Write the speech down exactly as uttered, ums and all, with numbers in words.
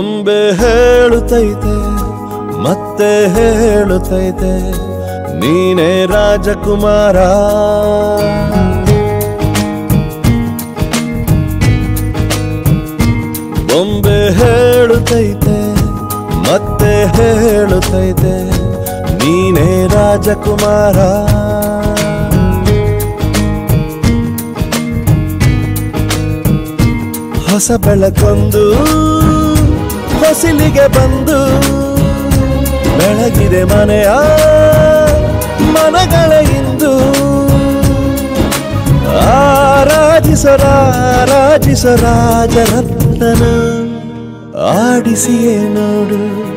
ಬೊಂಬೆ ಹೇಳುತ್ತೈತೆ ಮತ್ತೆ ಹೇಳುತ್ತೈತೆ ನೀನೇ ರಾಜಕುಮಾರ. ಬೊಂಬೆ ಹೇಳುತ್ತೈತೆ ಮತ್ತೆ ಹೇಳುತ್ತೈತೆ ನೀನೇ ರಾಜಕುಮಾರ. ಹೊಸ ಬೆಳಕೊಂದು ಹೊಸಿಲಿಗೆ ಬಂದು ಬೆಳಗಿದೆ ಮನೆಯ ಮನಗಳ ಇಂದು. ಆರಾಧಿಸರಾರಾಜಿಸ ರಾಜರತ್ನನ ಆಡಿಸಿಯೇ ನೋಡು.